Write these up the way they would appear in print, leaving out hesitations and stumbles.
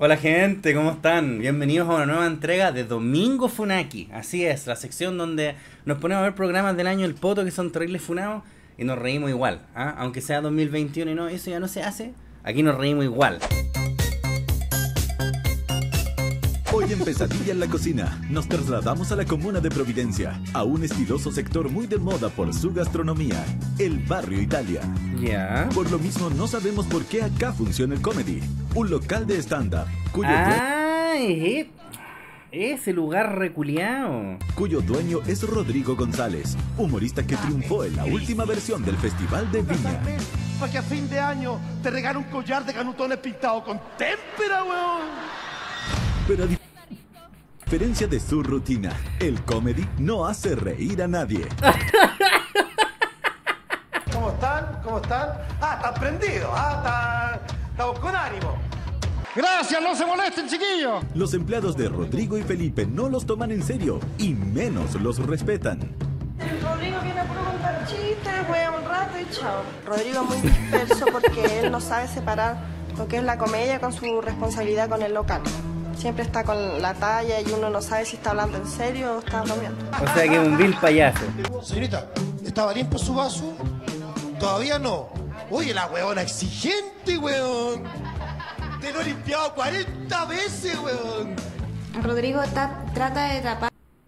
Hola gente, ¿cómo están? Bienvenidos a una nueva entrega de Domingo Funaki. Así es, la sección donde nos ponemos a ver programas del año El Poto que son terribles funados y nos reímos igual, ¿ah? Aunque sea 2021 y no, eso ya no se hace, aquí nos reímos igual. Hoy en Pesadilla en la Cocina, nos trasladamos a la comuna de Providencia, a un estiloso sector muy de moda por su gastronomía, el Barrio Italia. Ya. Por lo mismo, no sabemos por qué acá funciona el Comedy, un local de stand-up, Ese lugar cuyo dueño es Rodrigo González, humorista que triunfó en la última versión del Festival de Viña. Para que a fin de año te regale un collar de canutones pintado con témpera, weón. Pero a diferencia de su rutina, el Comedy no hace reír a nadie. ¿Cómo están? ¿Cómo están? Están prendidos. Estamos con ánimo. Gracias, no se molesten, chiquillos. Los empleados de Rodrigo y Felipe no los toman en serio y menos los respetan. Rodrigo viene a puro contar chistes, juega un rato y chao. Rodrigo es muy disperso porque él no sabe separar lo que es la comedia con su responsabilidad con el local. Siempre está con la talla y uno no sabe si está hablando en serio o está bromeando. O sea que es un vil payaso. Señorita, ¿estaba limpio su vaso? Todavía no. Oye, la weona exigente, weón. Te lo he limpiado 40 veces, weón. Rodrigo trata de tapar.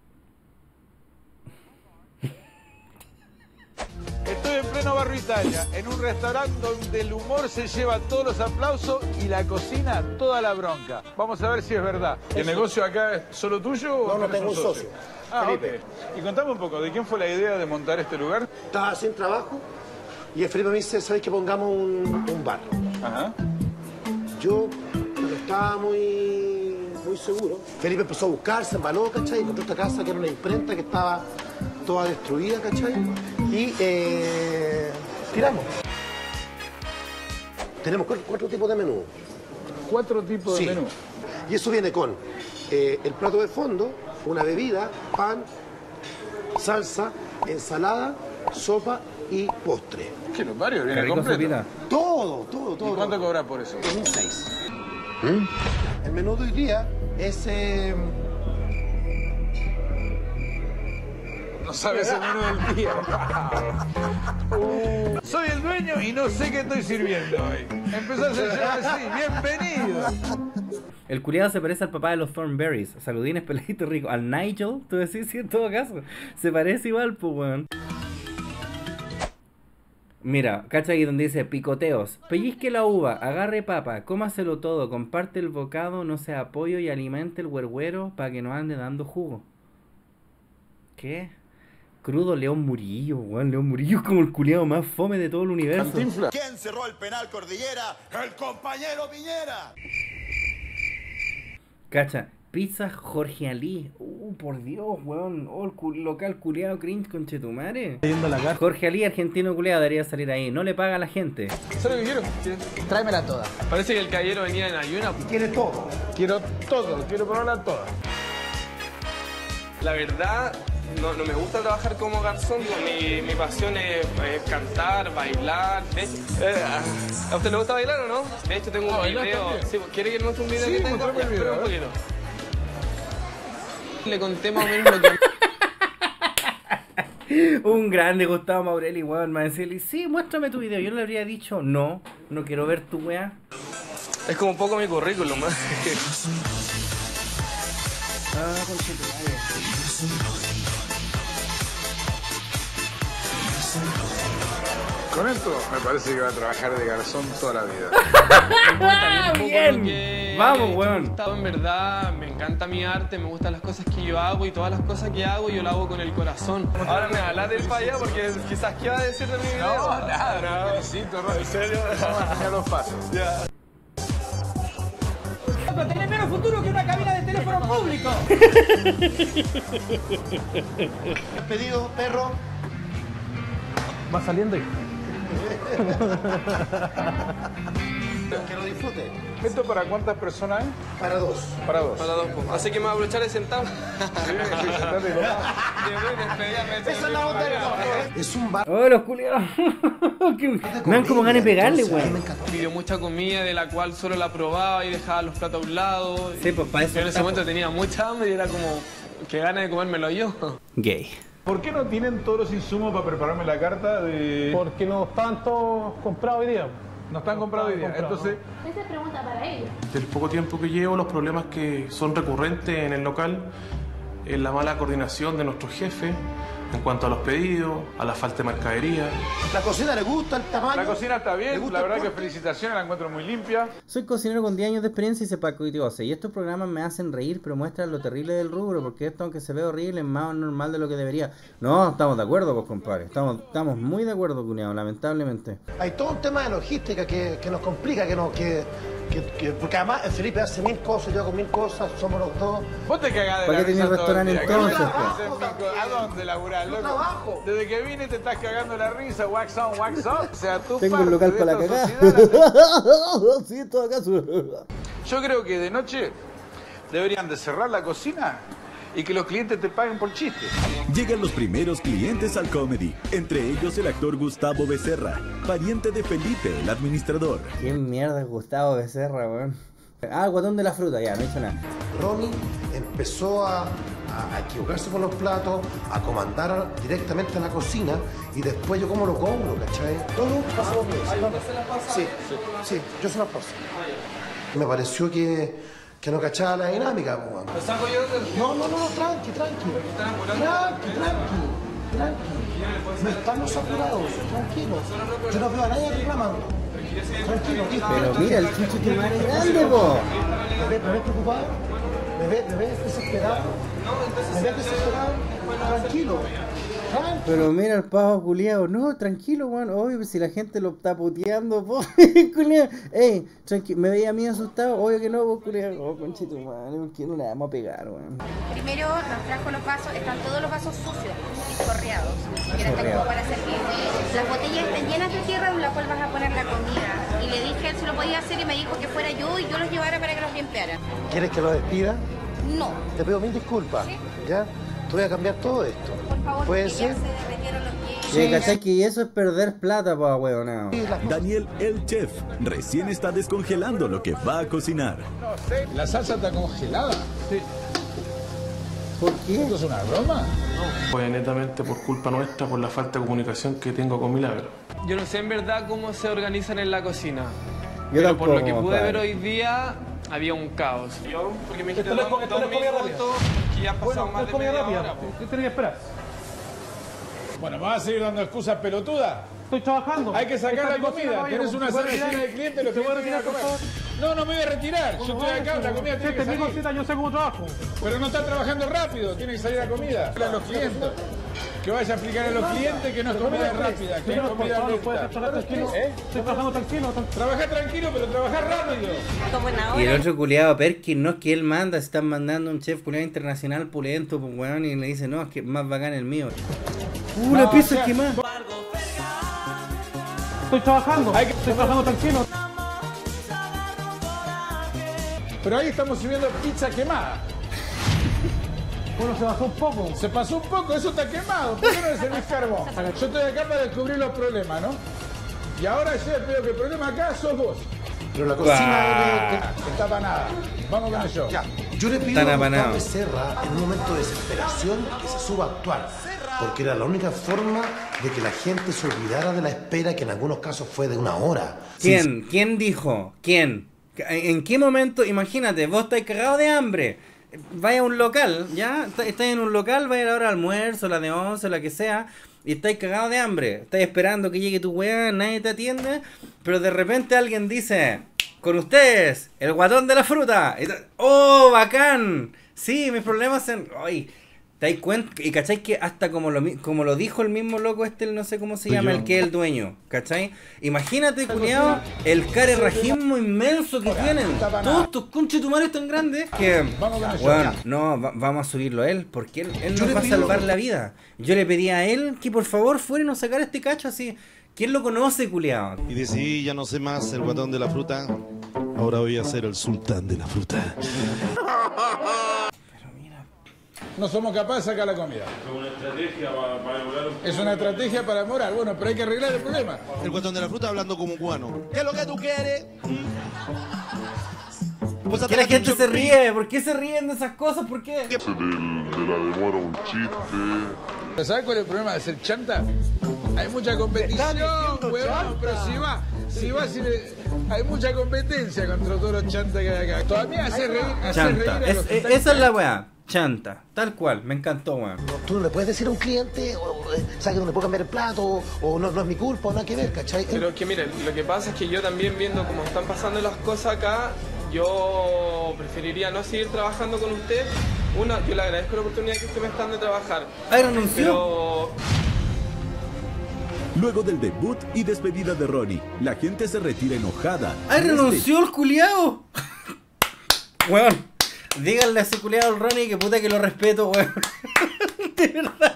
Estoy en pleno Barrio Italia, en un restaurante donde el humor se lleva todos los aplausos y la cocina toda la bronca. Vamos a ver si es verdad. ¿El negocio acá es solo tuyo o No, tenés tengo un socio. Felipe. Ok. Y contame un poco, ¿de quién fue la idea de montar este lugar? Estaba sin trabajo y el Felipe me dice, ¿sabes que pongamos un bar? Ajá. Yo no estaba muy seguro. Felipe empezó a buscar, se embaló, ¿cachai? Encontró esta casa que era una imprenta que estaba toda destruida, ¿cachai? Y tiramos. Tenemos cuatro tipos de menú. 4 tipos Sí. de menú. Y eso viene con el plato de fondo, una bebida, pan, salsa, ensalada, sopa y postre. ¿Qué los varios Qué viene rico completo? sopita. Todo. ¿Y cuánto cobras por eso? En un 6. El menú de hoy día es... No sabes el menú del día. Soy el dueño y no sé qué estoy sirviendo hoy. Empezó a ser así. Bienvenido. El culiado se parece al papá de los Thornberrys. Saludines, peladito rico. Al Nigel, tú decís, sí, en todo caso. Se parece igual, pues, weón. Mira, cacha ahí donde dice picoteos. Pellizque la uva, agarre papa, cómaselo todo, comparte el bocado, no sea apoyo y alimente el huerguero para que no ande dando jugo. ¿Qué? Crudo León Murillo, weón. León Murillo es como el culiado más fome de todo el universo. Cantinflas. ¿Quién cerró el penal Cordillera? ¡El compañero Piñera! Cacha, pizza Jorge Ali. Por Dios, weón. Oh, el local culiado cringe conchetumare. Jorge Ali, argentino culiado, debería salir ahí. No le paga a la gente. ¿Sabes lo que quiero? Tráemela toda. Parece que el caballero venía en ayuno. Tiene todo. Quiero todo, quiero probarla toda. La verdad, no me gusta trabajar como garzón. Mi pasión es cantar, bailar. ¿A usted le gusta bailar o no? De hecho, tengo un ¿Bailar video. también? Sí, ¿quiere que le muestre un video Sí, que tengo? mostrame el video, Espera un a ver. poquito. Le conté más o menos lo que... Un grande Gustavo Maurelli, weón. Me decía, sí, muéstrame tu video. Yo le habría dicho, no quiero ver tu weá. Es como un poco mi currículum, ¿eh? Conchetumare. Con esto me parece que va a trabajar de garzón toda la vida. Bien. Vamos, weón. En verdad, me encanta mi arte, me gustan las cosas que yo hago y todas las cosas que hago yo las hago con el corazón. Ahora me hablas del para allá porque quizás qué va a decir de mi video. No, nada, felicito, Ron. ¿En serio? Vamos a enseñar los pasos. Ya. Tiene menos futuro que una cabina de teléfono público. Pedido, perro. Va saliendo y... que lo disfrute. ¿Esto para cuántas personas es? Para dos. Para dos. Para dos. Así que me voy a aprovechar de sentar. Esa es la onda. Es un bar. ¡Oh, los culiados! Me dan como ganas de pegarle, Entonces, a mí me weón. encantó. Pidió mucha comida de la cual solo la probaba y dejaba los platos a un lado. Sí, pues para eso Yo en ese está, momento tenía mucha hambre y era como que ganas de comérmelo yo. Gay. ¿Por qué no tienen todos los insumos para prepararme la carta de...? Porque no están todos comprados hoy día. No están comprados hoy día. Entonces, Esa es pregunta para ellos. Del poco tiempo que llevo, los problemas que son recurrentes en el local, es la mala coordinación de nuestros jefes en cuanto a los pedidos, a la falta de mercadería. La cocina le gusta el tamaño. la cocina está ¿Le bien, gusta la el verdad que corte? felicitaciones, la encuentro muy limpia. Soy cocinero con 10 años de experiencia y sepacuitiose. Y estos programas me hacen reír, pero muestran lo terrible del rubro, porque esto, aunque se ve horrible, es más normal de lo que debería. No, estamos de acuerdo, pues, compadre. Estamos muy de acuerdo, cuñado, lamentablemente. Hay todo un tema de logística que nos complica, porque además el Felipe hace 1000 cosas, yo hago 1000 cosas, somos los dos. Vos te cagás de ¿Para la qué tenés risa todo el restaurante día. entonces, ¿Qué pues? haces, Mico? ¿A dónde laburás, loco? trabajo. Desde que vine te estás cagando la risa, wax on, wax off. O sea, tú Tengo un local para la cagada. Sí, en todo caso. Yo creo que de noche deberían de cerrar la cocina y que los clientes te paguen por chistes. Llegan los primeros clientes al comedy, entre ellos el actor Gustavo Becerra, pariente de Felipe, el administrador. ¿Quién mierda es Gustavo Becerra, weón? Ah, el guatón de la fruta, ya, no he hecho nada. Ronnie empezó a equivocarse con los platos, a comandar directamente a la cocina y después yo como lo cobro, ¿cachai? Todo pasa por mí. Sí, yo se las paso. Me pareció que no cachaba la dinámica, pues, weón. ¿Lo saco yo? No, tranqui. Tranqui. No estamos apurados, tranquilo. Yo no veo a nadie reclamando. Tranquilo, ¿viste? Pero mira, el chucho que madre grande, po. ¿Me ves preocupado? ¿Me ves desesperado? ¿Me ves desesperado? Tranquilo. Pero mira el pavo culiao. No, tranquilo, weón. Obvio, si la gente lo está puteando, po. Culiao. Ey, tranquilo. Me veía a mí asustado. Obvio que no, po, culiao. Oh, conchito, madre. ¿Por qué no le vamos a pegar, weón? Primero nos trajo los vasos, están todos los vasos sucios y chorreados. Ni siquiera están como para servir. Las botellas están llenas de tierra en la cual vas a poner la comida. Y le dije a él si lo podía hacer y me dijo que fuera yo y yo los llevara para que los limpiara. ¿Quieres que lo despida? No. Te pido 1000 disculpas. ¿Sí? ¿Ya? Te voy a cambiar todo esto. Por favor, ¿Puede porque ser? ya se derretieron los pies. Sí, ¿cachai? Que eso es perder plata, po, weón. No. Daniel, el chef, recién está descongelando lo que va a cocinar. No sé, ¿la salsa está congelada? Sí. ¿Por qué? ¿Esto es una broma? Fue netamente por culpa nuestra, por la falta de comunicación que tengo con Milagro. Yo no sé en verdad cómo se organizan en la cocina. Yo Pero por lo que tampoco, pude ver compadre. hoy día, había un caos. Yo, porque me dijiste Esto no es dos comida rápida. minutos, que ya han pasado más Es de comida media rápida. hora. Po. ¿Qué tenía que esperar? Bueno, ¿me vas a seguir dando excusas pelotudas? Estoy trabajando. Hay que sacar Esta la cocina, comida. caballero, Tienes una ¿se puede sala llena retirar? de clientes, los ¿Se puede clientes vienen a retirar, por comer. favor? No me voy a retirar. Yo estoy acá, la comida tiene que Este es mi salir. cosita, yo sé cómo trabajo. Pero no está trabajando rápido, tiene que salir la comida. A los clientes. Que vaya a explicar a los clientes que no es comida rápida, que es Señor, por comida favor, ¿puede lenta. trabajar tranquilo? ¿Eh? Estoy trabajando tranquilo. Trabaja tranquilo, pero trabaja rápido. Como en Y ahora. el otro culiado Perkin, no es que él manda, se están mandando un chef culiado internacional pulento, pues weón, y le dice, no, es que es más bacán el mío. La pieza es quemada. Estoy trabajando. Estoy trabajando tranquilo. Pero ahí estamos sirviendo pizza quemada. Bueno, se bajó un poco. Se pasó un poco, eso está quemado. ¿Por qué no le servís carbón? Yo estoy acá para descubrir los problemas, ¿no? Y ahora yo veo que el problema acá sos vos. Pero la cocina... Está para nada. Vamos con ello. Ya, yo le pido Tan a apanado. Gustavo Becerra en un momento de desesperación que se suba a actuar. Porque era la única forma de que la gente se olvidara de la espera, que en algunos casos fue de una hora. ¿Quién? ¿Quién dijo? ¿Quién? ¿En qué momento? Imagínate, vos estáis cagados de hambre. Vaya a un local, ¿ya? Estáis en un local, vaya a la hora de almuerzo, la de 11, la que sea, y estáis cagados de hambre. Estáis esperando que llegue tu weá, nadie te atiende, pero de repente alguien dice, con ustedes, el guatón de la fruta. ¡Oh, bacán! Sí, mis problemas en... ¡Ay! ¿Te das cuenta? Y cachai que hasta como lo dijo el mismo loco este, no sé cómo se llama, el que es el dueño, ¿cachai? Imagínate, culiao, el carerrajismo inmenso que tienen. Todos tus conchetumares tan grandes que, bueno, no, vamos a subirlo a él, porque él nos va a salvar la vida. Yo le pedí a él que por favor fuera y nos sacara este cacho así. ¿Quién lo conoce, culiao? Y decidí, ya no sé más el guatón de la fruta. Ahora voy a ser el sultán de la fruta. No somos capaces de sacar la comida. Es una estrategia para demorar un... Es una estrategia para demorar. Bueno, pero hay que arreglar el problema. El guatón de la fruta hablando como cubano. ¿Qué es lo que tú quieres? ¿Por qué la gente se ríe? ¿Por qué se ríen de esas cosas? ¿Por qué? De la demora un chiste. ¿Sabes cuál es el problema de ser chanta? Hay mucha competición, huevón, pero si hay mucha competencia contra todos los chantas que hay acá. Todavía hace reír, chanta. Esa es la weá. Chanta, tal cual, me encantó, weón. Tú no le puedes decir a un cliente, ¿sabes que no le puedo cambiar el plato? O no es mi culpa, o nada que ver, ¿cachai? Pero es que miren, lo que pasa es que yo también viendo cómo están pasando las cosas acá, yo preferiría no seguir trabajando con usted. Yo le agradezco la oportunidad que usted me está dando de trabajar. ¡Ay, renunció! Pero... Luego del debut y despedida de Ronnie, la gente se retira enojada. ¡Ay, renunció el culiao! Weón. Díganle a ese culiado al Ronnie que puta que lo respeto, weón. De verdad.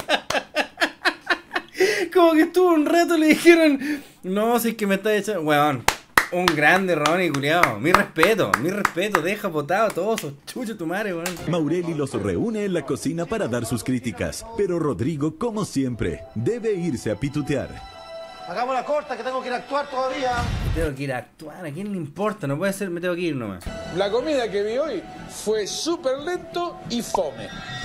Como que estuvo un rato y le dijeron, no, si es que me está echando. Weón, un grande Ronnie, culiado. Mi respeto, deja botado todos esos chuchos tu madre, weón. Maureli los reúne en la cocina para dar sus críticas, pero Rodrigo, como siempre, debe irse a pitutear. Hagamos la corta, que tengo que ir a actuar todavía. Tengo que ir a actuar, ¿a quién le importa? No puede ser, me tengo que ir nomás. La comida que vi hoy fue súper lento y fome.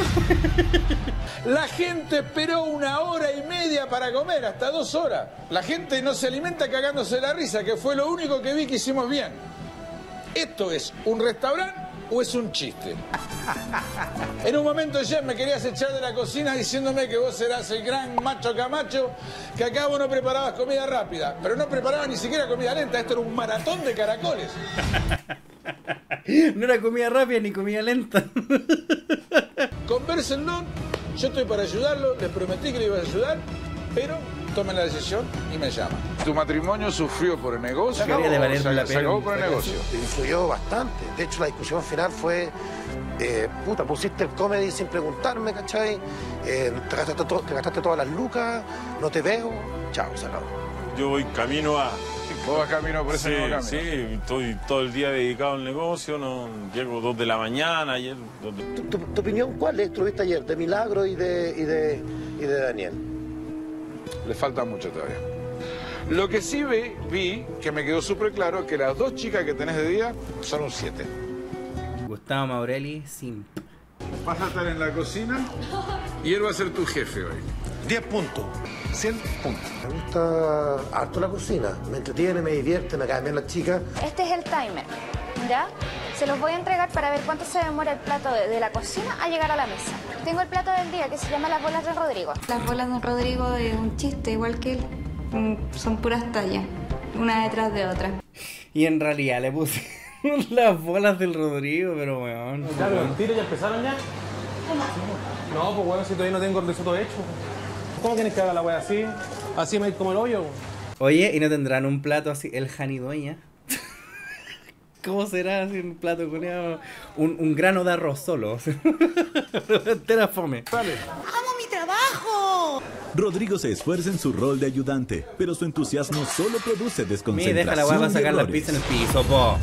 La gente esperó 1 hora y media para comer, hasta 2 horas. La gente no se alimenta cagándose la risa, que fue lo único que vi que hicimos bien. ¿Esto es un restaurante o es un chiste? En un momento ya me querías echar de la cocina diciéndome que vos eras el gran macho Camacho, que acá vos no preparabas comida rápida, pero no preparabas ni siquiera comida lenta. Esto era un maratón de caracoles. No era comida rápida ni comida lenta. Convérsenlo, yo estoy para ayudarlo, les prometí que le iba a ayudar, pero tomen la decisión y me llaman. ¿Tu matrimonio sufrió por el negocio? Se acabó por el negocio. Influyó bastante. De hecho, la discusión final fue, pusiste el comedy sin preguntarme, ¿cachai? Te gastaste todas las lucas, no te veo, chao, se acabó. Yo voy camino a... ¿Vos vas camino por ese nuevo camino? Sí, estoy todo el día dedicado al negocio, no llego 2 de la mañana. Ayer, ¿Tu opinión cuál es? ¿Tú viste ayer de Milagro y de Daniel? Le falta mucho todavía. Lo que sí vi, que me quedó súper claro, que las 2 chicas que tenés de día son un 7. Gustavo Maureli, simp. Vas a estar en la cocina y él va a ser tu jefe hoy. 10 puntos. 100 puntos. Me gusta harto la cocina. Me entretiene, me divierte, me caen bien las chicas. Este es el timer, ¿ya? Se los voy a entregar para ver cuánto se demora el plato de la cocina a llegar a la mesa. Tengo el plato del día que se llama las bolas de Rodrigo. Las bolas de Rodrigo es un chiste, igual que él. Son puras tallas, una detrás de otra. Y en realidad le puse las bolas del Rodrigo, pero weón. Claro, mentira, ¿ya empezaron ya? No, pues weón, si todavía no tengo el risotto hecho. ¿Cómo tienes que hacer la weá así? Así me como el hoyo. Oye, ¿y no tendrán un plato así, el Janidueña? ¿Cómo será así un plato con un grano de arroz solo? Entera fome. Dale. ¡Amo mi trabajo! Rodrigo se esfuerza en su rol de ayudante, pero su entusiasmo solo produce desconcentración. Deja la hueá a sacar la pizza en el piso, po.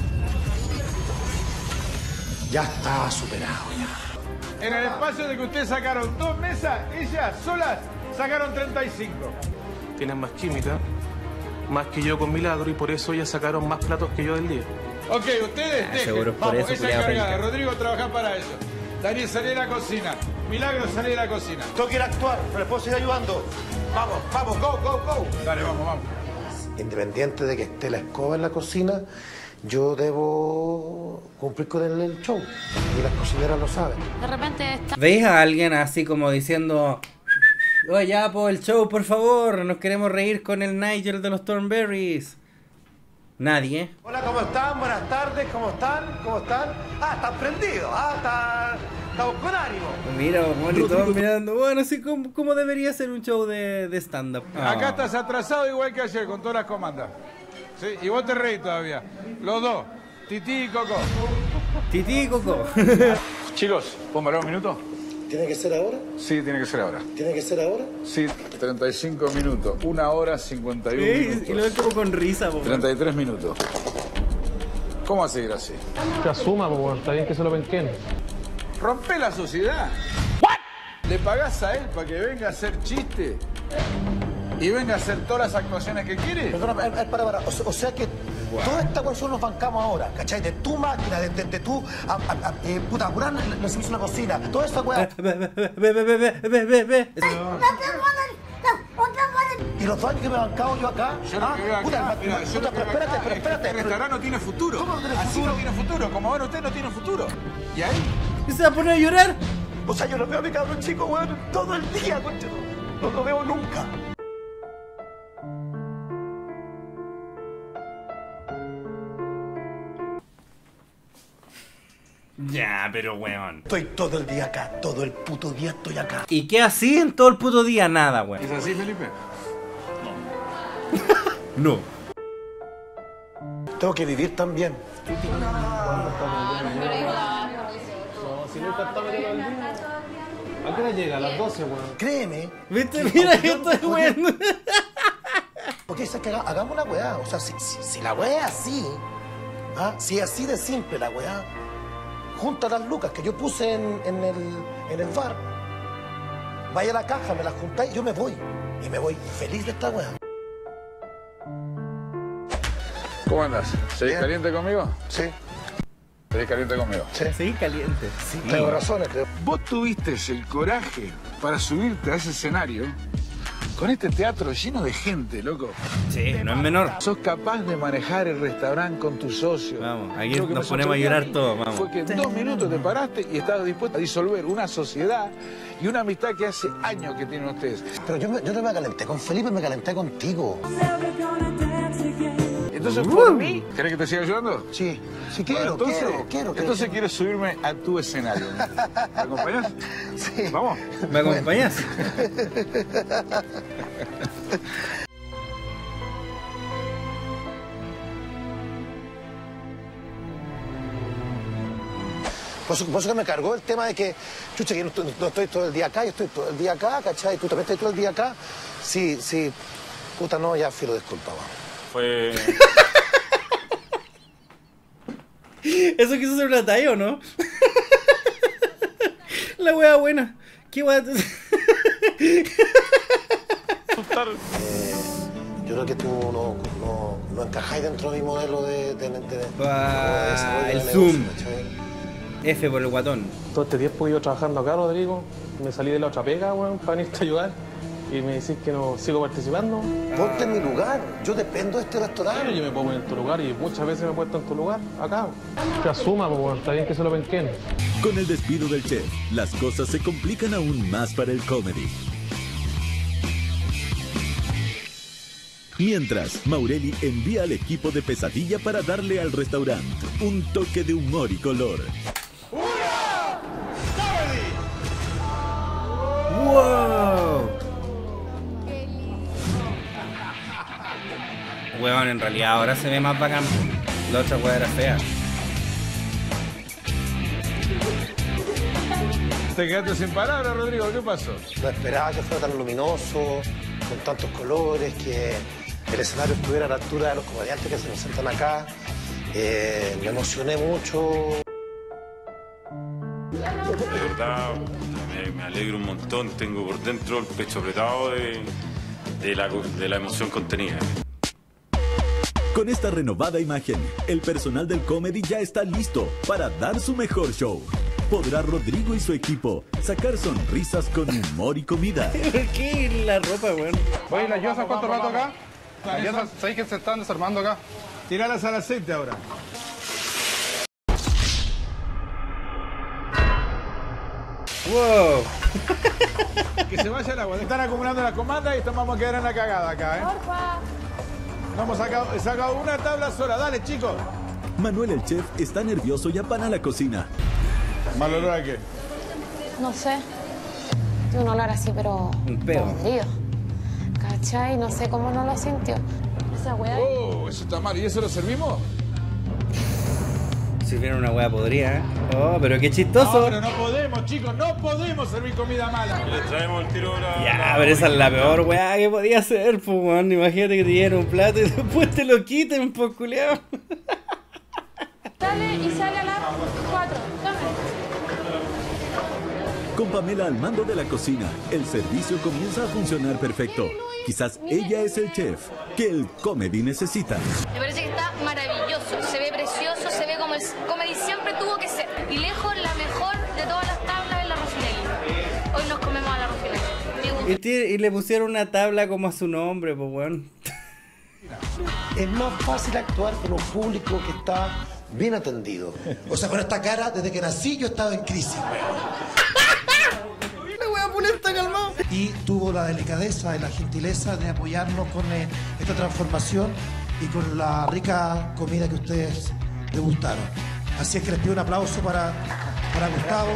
Ya está superado, ya. En el espacio de que ustedes sacaron 2 mesas, ellas solas sacaron 35. Tienen más química, más que yo con Milagro, y por eso ellas sacaron más platos que yo del día. Ok, ustedes dejen. Seguro por vamos, eso, ella encargada. Rodrigo trabaja para eso. Daniel, salí de la cocina. Milagro, salí de la cocina. Tengo que ir a actuar, pero les puedo seguir ayudando. Vamos, go. Dale, vamos. Independiente de que esté la escoba en la cocina, yo debo cumplir con el show. Y las cocineras lo saben. De repente está... ¿Veis a alguien así como diciendo... Oye, ya, po, el show, por favor, nos queremos reír con el Nigel de los Thornberrys? Nadie. Hola, ¿cómo están? Buenas tardes, ¿cómo están? Ah, están prendidos, estamos con ánimo. Mira, bueno, y todos mirando, bueno, así como debería ser un show de stand-up. Acá estás atrasado igual que ayer, con todas las comandas. Sí, y vos te reís todavía. Los dos, Tití y Coco. Tití y Coco. Chicos, ¿puedo parar un minuto? ¿Tiene que ser ahora? Sí, tiene que ser ahora. ¿Tiene que ser ahora? Sí, 35 minutos. 1 hora 51 minutos. Y lo ves como con risa, po. 33 minutos. ¿Cómo va a seguir así? Que asuma, po, está bien que se lo penquen. Rompe la sociedad. ¿What? ¿Le pagás a él para que venga a hacer chiste? ¿Y venga a hacer todas las actuaciones que quiere? Perdona, para. O sea que toda esta cuestión nos bancamos ahora, ¿cachai? De tu máquina, de tu... puta, apurá, nos hizo una cocina. Toda esta weá... ¿Y los años que me he bancado yo acá? Yo no creo acá. Mira, pero espérate. El restaurante no tiene futuro. ¿Cómo no tiene futuro? Así no tiene futuro. Como ahora usted no tiene futuro. ¿Y ahí? ¿Y se va a poner a llorar? O sea, yo lo veo a mi cabrón chico, weón, todo el día, concha. No lo veo nunca. Ya, pero weón. Estoy todo el día acá, todo el puto día estoy acá. ¿Y qué así en todo el puto día? Nada, weón. ¿Es así, Felipe? No. Tengo que vivir también. Si nunca está metido al día. ¿A qué hora llega? A las 12, weón. Créeme. ¿Viste? Mira, yo estoy weón. Porque es que hagamos una weá. O sea, si la weá es así, si es así de simple la weá, junta las lucas que yo puse en el bar, vaya a la caja, me las juntáis y yo me voy. Y me voy feliz de esta weá. ¿Cómo andas? ¿Seguís caliente conmigo? Sí. ¿Seguís caliente conmigo? Sí. Sí, caliente. Sí. Tengo razones, creo. Vos tuviste el coraje para subirte a ese escenario con este teatro lleno de gente, loco. Sí, no es menor. Sos capaz de manejar el restaurante con tus socios. Vamos, aquí nos ponemos a llorar todos, vamos. Fue que en 2 minutos te paraste y estabas dispuesto a disolver una sociedad y una amistad que hace años que tienen ustedes. Pero yo no me calenté con Felipe, me calenté contigo. Entonces, por mí, ¿querés que te siga ayudando? Sí, quiero, quiero. Entonces quiero subirme a tu escenario. ¿Me acompañas? Sí. Vamos. ¿Me acompañas? Por eso que me cargó el tema de que, chucha, que no estoy todo el día acá, yo estoy todo el día acá, ¿cachai? Tú también estás todo el día acá. Sí, puta, no, ya filo, disculpa, vamos. Fue... ¿Eso quiso ser una talla o no? La wea buena. ¿Qué wea? Yo creo que tú no encajáis dentro de mi modelo de el Zoom. F por el guatón. Todo este tiempo he ido trabajando acá, Rodrigo. Me salí de la otra pega, weón, para venirte a ayudar. Y me decís que no sigo participando. Ponte en mi lugar. Yo dependo de este restaurante. Pero yo me pongo en tu lugar y muchas veces me he puesto en tu lugar, acá. Que asuma, pues, está bien que se lo penquen. Con el despido del chef, las cosas se complican aún más para el comedy. Mientras, Maureli envía al equipo de Pesadilla para darle al restaurante un toque de humor y color. ¡Wow! Weón, en realidad ahora se ve más bacán. La otra weá era fea. Te quedaste sin palabras, Rodrigo. ¿Qué pasó? No esperaba que fuera tan luminoso, con tantos colores, que el escenario estuviera a la altura de los comediantes que se nos sentan acá. Me emocioné mucho. De verdad, me alegro un montón. Tengo por dentro el pecho apretado de la emoción contenida. Con esta renovada imagen, el personal del comedy ya está listo para dar su mejor show. ¿Podrá Rodrigo y su equipo sacar sonrisas con humor y comida? ¿Qué? La ropa, weón. Oye, ¿las yosas cuánto rato acá? Las yosas, ¿sabéis que se están desarmando acá? Tiralas al aceite ahora. Wow. Que se vaya el agua. Están acumulando la comanda y vamos a quedar en la cagada acá, ¿eh? Porfa. Vamos he sacado una tabla sola. Dale, chicos. Manuel el chef está nervioso y apana la cocina. ¿Mal olor a qué? No sé. Un olor así, pero... Un peo. podrido. ¿Cachai? No sé cómo no lo sintió. Esa weá... Oh, eso está mal. ¿Y eso lo servimos? Si viene una weá podrida, ¿eh? Oh, pero qué chistoso. No, pero no podemos. podemos, chicos, no podemos servir comida mala. Les traemos el tiro ahora. Ya, pero esa es la peor weá que podía hacer, pues, weón. Imagínate que te dieran un plato y después te lo quiten, pues, culiao. Sale y sale a las 4. Con Pamela al mando de la cocina, el servicio comienza a funcionar perfecto. Quizás ella es el chef que el comedy necesita. Me parece que está maravilloso, se ve precioso, se ve como el comedy siempre tuvo que ser. Y lejos la mejor de todas las tablas es la Rossinelli. Hoy nos comemos a la Rossinelli. Y le pusieron una tabla como a su nombre, pues, weón. Es más fácil actuar con un público que está bien atendido. O sea, con esta cara, desde que nací yo estaba en crisis. Y tuvo la delicadeza y la gentileza de apoyarnos con esta transformación y con la rica comida que ustedes degustaron. Así es que les pido un aplauso para Gustavo.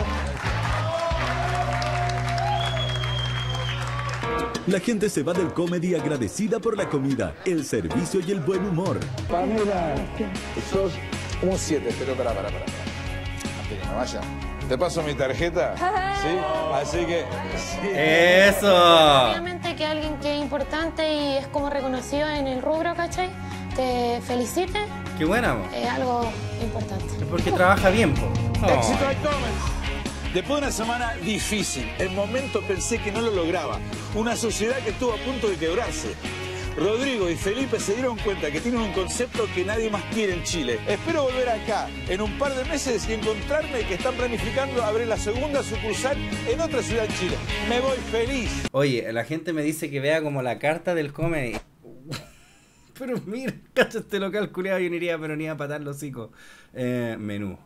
La gente se va del comedy agradecida por la comida, el servicio y el buen humor. Pamela, sos un 7, pero para. Antes que me vaya. Te paso mi tarjeta, ¿sí? Así que... Sí. ¡Eso! Obviamente que alguien que es importante y es como reconocido en el rubro, ¿cachai? Te felicite. ¡Qué buena, po! Es algo importante. Es porque trabaja bien, po. Éxito de Comedy. Después de una semana difícil, en momento pensé que no lo lograba. Una sociedad que estuvo a punto de quebrarse. Rodrigo y Felipe se dieron cuenta que tienen un concepto que nadie más quiere en Chile. Espero volver acá en un par de meses y encontrarme que están planificando abrir la segunda sucursal en otra ciudad en Chile. Me voy feliz. Oye, la gente me dice que vea como la carta del comedy. Pero mira, cacha este local culiado, yo no iría, pero ni a patar los hocicos. Menú.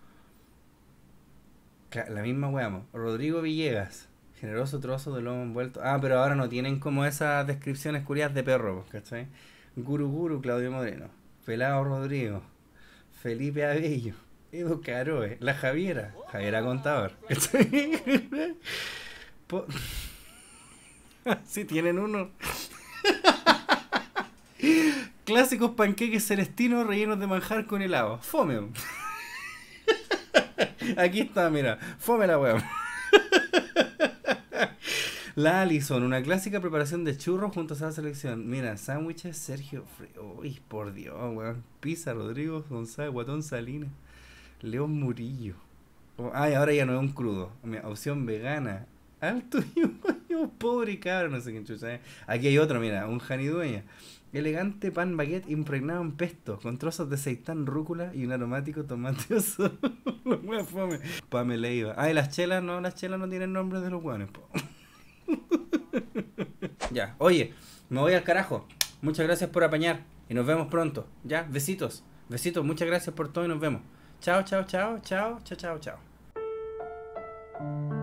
La misma weá, Rodrigo Villegas. Generoso trozo de lomo envuelto. Ah, pero ahora no tienen como esas descripciones curiosas de perro, ¿cachai? Guru, Claudio Moreno. Pelado Rodrigo. Felipe Abello. Edu Caroe. La Javiera Contador. ¿Cachai? Sí, tienen uno. Clásicos panqueques celestinos rellenos de manjar con helado. Fome. Aquí está, mira. Fome la weá. La Alison, una clásica preparación de churros junto a esa selección. Mira, sándwiches Sergio Uy, por Dios, weón. Pizza Rodrigo González, Guatón Salinas, León Murillo. Ay, ahora ya no es un crudo. Mira, opción vegana. Alto y pobre cabro, no sé qué chucha. Aquí hay otro, mira, un janidueña. Elegante pan baguette impregnado en pesto, con trozos de seitán, rúcula y un aromático tomate oso. Los huevos fome. Pamela. Ay, las chelas no tienen nombre de los hueones, po. Ya, oye, me voy al carajo. Muchas gracias por apañar y nos vemos pronto. Ya, besitos, muchas gracias por todo y nos vemos. Chao.